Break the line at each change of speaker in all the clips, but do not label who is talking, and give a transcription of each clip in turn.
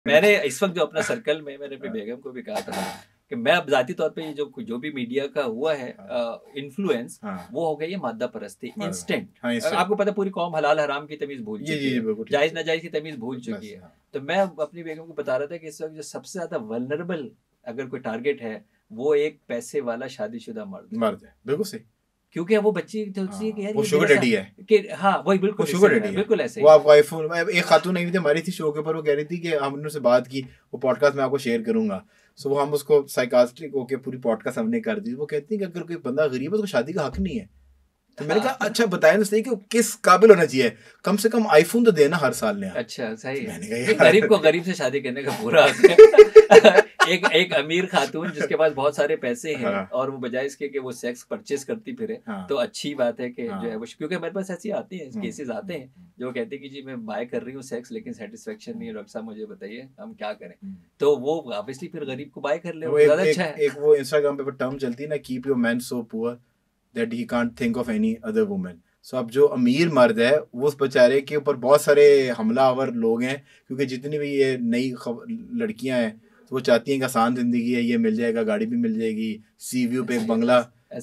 मैंने इस वक्त जो अपना सर्कल में मैंने अपनी बेगम को भी कहा था कि मैं अब जाती तौर पे ये जो भी मीडिया का हुआ है इन्फ्लुएंस, वो हो गई है मादा परस्ती, इंस्टेंट। आपको पता है पूरी कौम हलाल हराम की तमीज भूल चुकी है, जायज नाजायज की तमीज भूल चुकी है। तो मैं अपनी बेगम को बता रहा था कि इस वक्त जो सबसे ज्यादा वल्नरेबल अगर कोई टारगेट है वो एक पैसे वाला शादीशुदा मर्द है।
बिल्कुल सही।
क्योंकि वो बच्ची सोचती है कि यार
वो शुगर डैडी है
कि हाँ वही बिल्कुल
शुगर डैडी
बिल्कुल ऐसे
वो आपको आईफोन, एक खातून आई थी हमारी थी शो के ऊपर, वो कह रही थी कि हमने उनसे बात की, वो पॉडकास्ट में आपको शेयर करूंगा। सो वो हम उसको साइकास्ट्रिक होके पूरी पॉडकास्ट हमने कर दी। वो कहती है कि अगर कोई बंदा गरीब है तो शादी का हक नहीं है। तो मैंने कहा अच्छा बताया ना सही कि किस काबिल होना चाहिए, कम से कम आईफोन तो देना हर साल नया।
अच्छा सही है। गरीब को गरीब से शादी करने का पूरा हक है। एक अमीर खातून जिसके पास बहुत सारे पैसे हैं और वो बजाय इसके कि वो सेक्स परचेज करती फिरे, तो अच्छी बात है कि जो है वो, क्योंकि मेरे पास ऐसी आती है केसेस आते हैं जो कहते हैं कि जी मैं बाय कर रही हूँ सेक्स लेकिन सेटिस्फेक्शन नहीं है, डॉक्टर साहब मुझे बताइए हम क्या करें। तो वो ऑब्वियसली फिर गरीब को बाय कर ले, वो ज्यादा अच्छा है।
एक वो इंस्टाग्राम पे टर्म चलती है ना, keep your man so poor that he can't think of any other woman. So अब जो अमीर मर्द है वो उस बेचारे के ऊपर बहुत सारे हमलावर लोग हैं, क्योंकि जितनी भी ये नई लड़कियां हैं तो वो चाहती हैं कि आसान जिंदगी है, ये मिल जाएगा, गाड़ी भी मिल जाएगी, सी व्यू पे एक बंगला,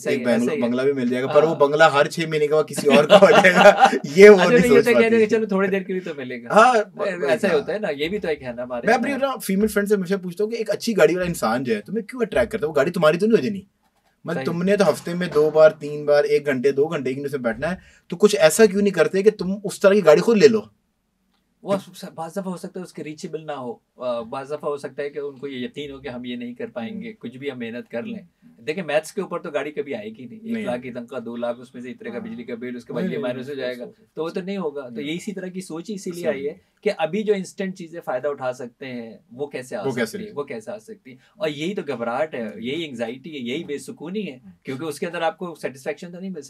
बंगला भी मिल जाएगा, पर वो बंगला हर 6 महीने के बाद किसी और का हो जाएगा। ये वो नहीं सोच पाती।
चलो थोड़ी देर के लिए तो मिलेगा। हाँ ऐसा होता है ना, ये भी तो एक है ना हमारे।
मैं अपनी फीमेल फ्रेंड से हमेशा पूछता हूँ कि एक अच्छी गाड़ी वाला इंसान जो है तुम्हें क्यों अट्रैक्ट करता है, वो गाड़ी तुम्हारी तो नहीं हो जानी, मतलब तुमने तो हफ्ते में 2 बार 3 बार 1 घंटे 2 घंटे की से बैठना है, तो कुछ ऐसा क्यों नहीं करते कि तुम उस तरह की गाड़ी खुद ले लो।
वो बाज़ दफ़ा हो सकता है उसके रीचेबल ना हो, बाज़ दफ़ा हो सकता है कि उनको ये यकीन हो कि हम ये नहीं कर पाएंगे, कुछ भी हम मेहनत कर लें। देखिए मैथ्स के ऊपर तो गाड़ी कभी आएगी नहीं, 1 लाख की तनख्वाह 2 लाख उसमें से इतने का बिजली का बिल, उसके बाद ये माइनस हो जाएगा, तो वो तो नहीं होगा। तो ये इसी तरह की सोच ही इसीलिए आई है कि अभी जो इंस्टेंट चीजें फायदा उठा सकते हैं वो कैसे आ सकती है, और यही तो घबराहट है, यही एंग्जाइटी है, यही बेसुकूनी है, क्योंकि उसके अंदर आपको सेटिस्फेक्शन तो नहीं मिल सकती।